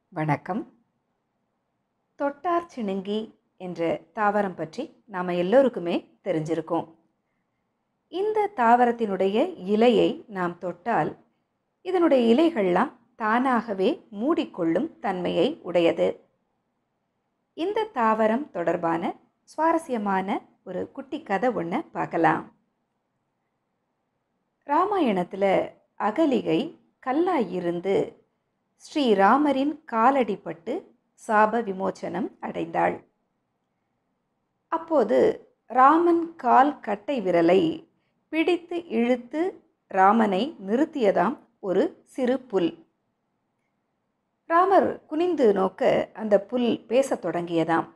வணக்கம். தொட்டார் சிணுங்கி என்ற தாவரம் பற்றி நாம் எல்லோருக்குமே தெரிஞ்சிருக்கோம். இந்த தாவரத்தினுடைய இலையை நாம் தொட்டால் இதனுடைய இலைகள்லாம் தானாகவே மூடிக்கொள்ளும் தன்மையை உடையது. இந்த தாவரம் தொடர்பான சுவாரஸ்யமான ஒரு குட்டி கதை ஒன்று பார்க்கலாம். ராமாயணத்தில் அகலிகை கல்லாயிருந்து ஸ்ரீராமரின் காலடிப்பட்டு சாப விமோச்சனம் அடைந்தாள். அப்போது ராமன் கால் கட்டை விரலை பிடித்து இழுத்து ராமனை நிறுத்தியதாம் ஒரு சிறு புல். ராமர் குனிந்து நோக்க அந்த புல் பேசத் தொடங்கியதாம்.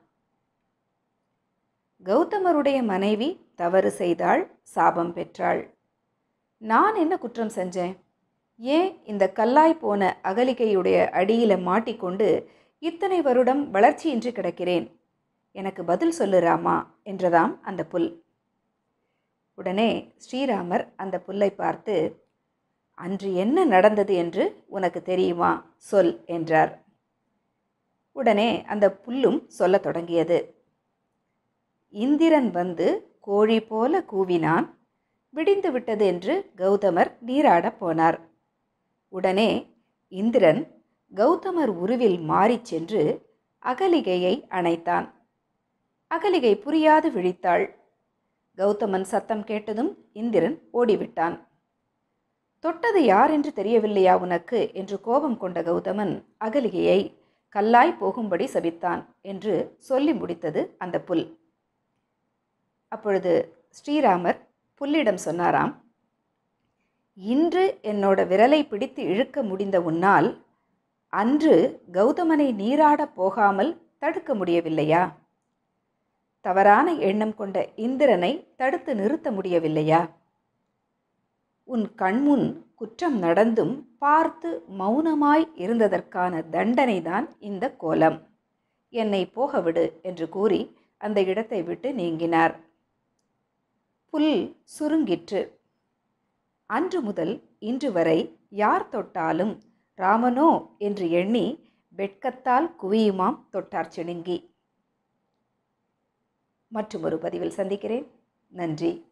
கௌதமருடைய மனைவி தவறு செய்தாள், சாபம் பெற்றாள். நான் என்ன குற்றம் செஞ்சேன்? ஏன் இந்த கல்லாய் போன அகலிகையுடைய அடியில் மாட்டிக்கொண்டு இத்தனை வருடம் வளர்ச்சியின்றி கிடக்கிறேன்? எனக்கு பதில் சொல்லு ராமா என்றதாம் அந்த புல். உடனே ஸ்ரீராமர் அந்த புல்லை பார்த்து, அன்று என்ன நடந்தது என்று உனக்கு தெரியுமா? சொல் என்றார். உடனே அந்த புல்லும் சொல்லத் தொடங்கியது. இந்திரன் வந்து கோழி போல கூவினான், விடிந்து விட்டது என்று கௌதமர் நீராடப் போனார். உடனே இந்திரன் கௌதமர் உருவில் மாறிச் சென்று அகலிகையை அணைத்தான். அகலிகை புரியாது விழித்தாள். கௌதமன் சத்தம் கேட்டதும் இந்திரன் ஓடிவிட்டான். தொட்டது யார் என்று தெரியவில்லையா உனக்கு என்று கோபம் கொண்ட கௌதமன் அகலிகையை கல்லாய் போகும்படி சபித்தான் என்று சொல்லி முடித்தது அந்த புல். அப்பொழுது ஸ்ரீராமர் புல்லிடம் சொன்னாராம், இன்று என்னோட விரலை பிடித்து இழுக்க முடிந்த உன்னால் அன்று கௌதமனை நீராடப் போகாமல் தடுக்க முடியவில்லையா? தவறான எண்ணம் கொண்ட இந்திரனை தடுத்து நிறுத்த முடியவில்லையா? உன் கண்முன் குற்றம் நடந்தும் பார்த்து மௌனமாய் இருந்ததற்கான தண்டனைதான் இந்த கோலம். என்னை போகவிடு என்று கூறி அந்த இடத்தை விட்டு நீங்கினார். புல் சுருங்கிற்று. அன்று முதல் இன்று வரை யார் தொட்டாலும் ராமனோ என்று எண்ணி வெட்கத்தால் குவியுமாம் தொட்டார் சிணுங்கி. மற்றொரு பதிவில் சந்திக்கிறேன். நன்றி.